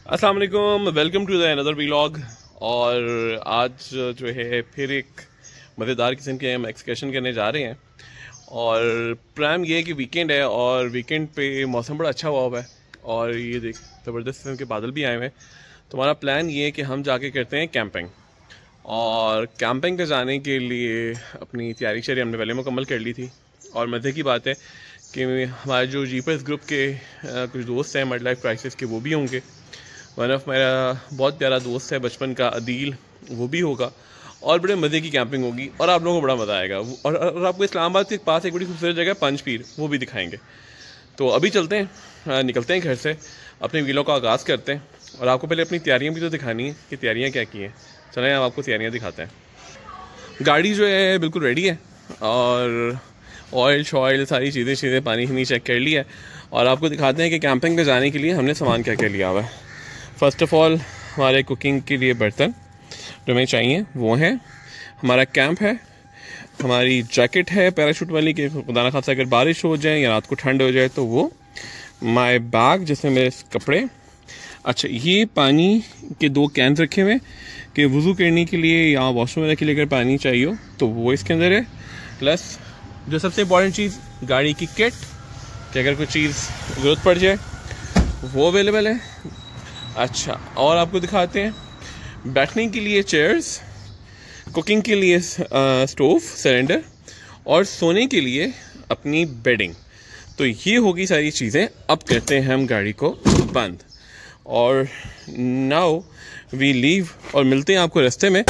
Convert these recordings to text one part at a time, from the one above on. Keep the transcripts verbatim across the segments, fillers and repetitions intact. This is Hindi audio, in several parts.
अस्सलाम वालेकुम, welcome to the another vlog. और आज जो है फिर एक मज़ेदार किस्म के हम एक्सकर्शन करने जा रहे हैं। और प्लान ये है कि वीकेंड है और वीकेंड पे मौसम बड़ा अच्छा हुआ हुआ है और ये देख ज़बरदस्त किस्म के बादल भी आए हुए हैं। तो हमारा प्लान ये है कि हम जाके करते हैं कैंपिंग। और कैंपिंग पे जाने के लिए अपनी तैयारी शरी हमने पहले मुकम्मल कर ली थी। और मज़े की बात है कि हमारे जो जीपीएस ग्रुप के आ, कुछ दोस्त हैं वाइल्ड लाइफ क्राइसिस के, वो भी होंगे। वन ऑफ मेरा बहुत प्यारा दोस्त है बचपन का अदील, वो भी होगा। और बड़े मज़े की कैंपिंग होगी और आप लोगों को बड़ा मज़ा आएगा। और, और आपको इस्लामाबाद के पास एक बड़ी खूबसूरत जगह है पंचपीर, वो भी दिखाएंगे। तो अभी चलते हैं, निकलते हैं घर से, अपने व्लॉग का आगाज़ करते हैं। और आपको पहले अपनी तैयारियाँ भी तो दिखानी है कि तैयारियाँ क्या की हैं। चलें हम आपको तैयारियाँ दिखाते हैं। गाड़ी जो है बिल्कुल रेडी है और ऑयल शॉयल सारी चीज़ें चीज़ें पानी ही चेक कर लिया है। और आपको दिखाते हैं कि कैंपिंग पे जाने के लिए हमने सामान क्या क्या लिया हुआ है। फ़र्स्ट ऑफ़ ऑल हमारे कुकिंग के लिए बर्तन जो हमें चाहिए वो हैं, हमारा कैंप है, हमारी जैकेट है पैराशूट वाली कि खुदा ना खासा अगर बारिश हो जाए या रात को ठंड हो जाए तो वो, माय बैग जिसमें मेरे कपड़े। अच्छा, ये पानी के दो कैन रखे हुए कि वज़ू करने के लिए या वॉशरूम वगैरह के लिए अगर पानी चाहिए हो तो वो इसके अंदर है। प्लस जो सबसे इम्पॉर्टेंट चीज़ गाड़ी की किट, कि अगर कोई चीज़ ज़रूरत पड़ जाए वो अवेलेबल है। अच्छा, और आपको दिखाते हैं बैठने के लिए चेयर्स, कुकिंग के लिए स्टोव सिलेंडर और सोने के लिए अपनी बेडिंग। तो ये होगी सारी चीज़ें। अब करते हैं हम गाड़ी को बंद और नाउ वी लीव और मिलते हैं आपको रास्ते में।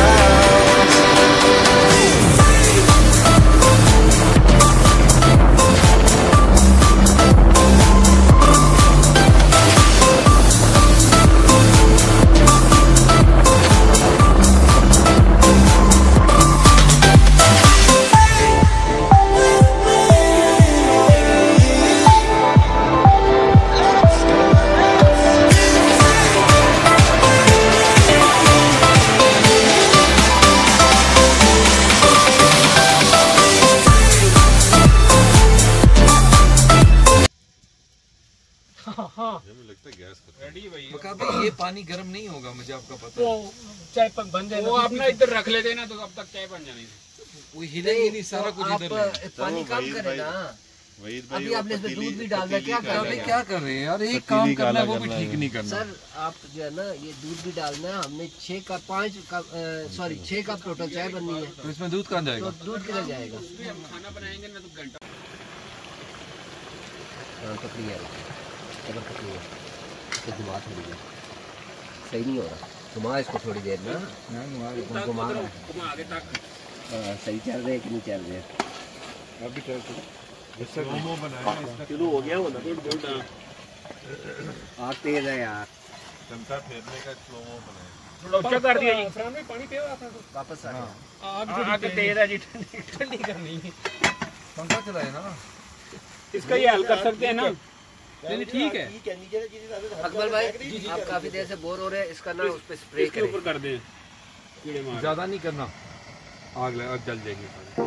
लगता है गैस रेडी है भाई। ये पानी गर्म नहीं होगा, मुझे आपका पता है। वो चाय पक बन जाए, वो अपना इधर रख लेते ना तो अब तक चाय बन जानी थी। वो हिलेगी नहीं, सारा कुछ इधर है। पानी कम करे ना। अभी आपने इसमें दूध भी डाल दिया, क्या कर रहे हैं? क्या कर रहे हैं यार, एक काम करना है वो भी ठीक नहीं करना। सर आप जो है ना ये दूध भी डालना है। हमने छह कप पाँच कप सॉरी छह कप टोटल चाय बननी है। तो इसमें दूध कहाँ जाएगा? तो दूध किधर जाएगा? हम खाना बनाएंगे ना तो घंटा पकड़ी है, पकड़ी है तो घुमा थोड़ी देर, सही नहीं हो रहा। घुमा इसको थोड़ी देर ना, घुमा आगे तक सही चल रहे कि नहीं चल रहे? अभी चल शुरू हो गया हो ना तो आग तेज है यार, चमचा फेरने का स्लोमो बनाया, थोड़ा ऊंचा कर दिया जी। फ्राम में पानी पियो आपने तो वापस आ गया। आग आग तेज है जी, ठंडी ठंडी करनी है। पंखा चलाए ना, इसका ये हल कर सकते हैं ना। नहीं ठीक है। अकबर भाई आप काफी देर से बोर हो रहे हैं, इसका ना उस पे स्प्रे इसके ऊपर कर दें, कीड़े मार। ज्यादा नहीं करना, आग लगा जल जाएगी।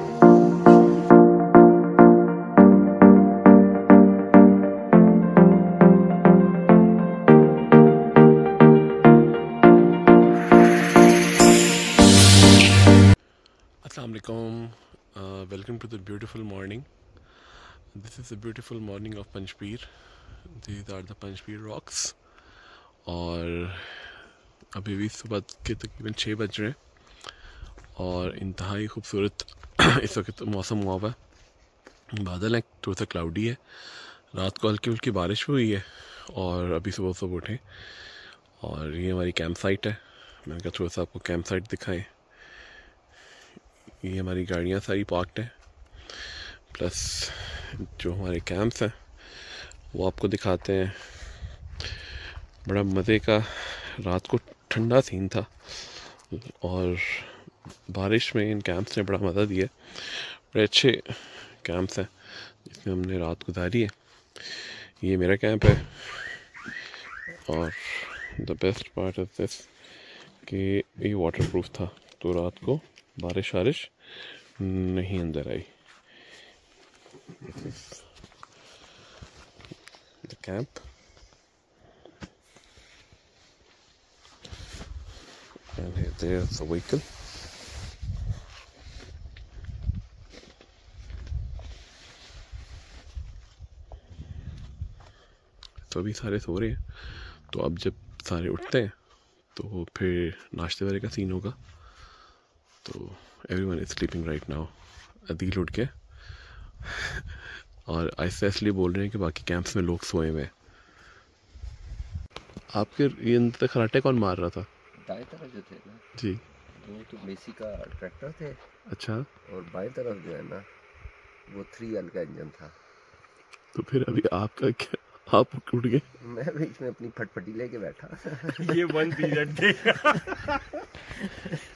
Assalamu alaikum, uh, welcome to the beautiful morning. This is the beautiful morning of Panchpir. These are the Panchpir rocks. और अभी भी सुबह के तकरीबन छः बज रहे हैं और इंतहाई खूबसूरत इस वक्त मौसम हुआ हुआ है। बादल है, थोड़ा सा क्लाउडी है। रात को हल्की हल्की बारिश हुई है और अभी सुबह सुबह उठे। और ये हमारी कैंप साइट है। मैंने कहा थोड़ा सा आपको कैंप साइट दिखाएं। ये हमारी गाड़ियाँ सारी पार्क्ड हैं, प्लस जो हमारे कैंप्स हैं वो आपको दिखाते हैं। बड़ा मज़े का रात को ठंडा सीन था और बारिश में इन कैंप्स ने बड़ा मज़ा दिया। बड़े अच्छे कैंप्स हैं जिसमें हमने रात गुजारी है। ये मेरा कैंप है और the best part of this कि ये वाटरप्रूफ था, तो रात को बारिश वारिश नहीं अंदर आई। This is the camp. And there's the vehicle. तो अभी सारे सो रहे हैं, तो अब जब सारे उठते हैं तो फिर नाश्ते वाले का सीन होगा। तो everyone is sleeping right now. Adeel उठ के और ऐसे इसलिए बोल रहे हैं कि बाकी कैंप्स में लोग सोए हुए हैं। आपके ये खराटे कौन मार रहा था? दाएं तरफ जो थे ना जी, वो तो मेसी का ट्रैक्टर थे। अच्छा, और बाएं तरफ जो है ना वो थ्री एल का इंजन था। तो फिर अभी आपका क्या, आप उठ गए? मैं बीच में अपनी फटफटी लेके बैठा। ये वन पीरियड थे।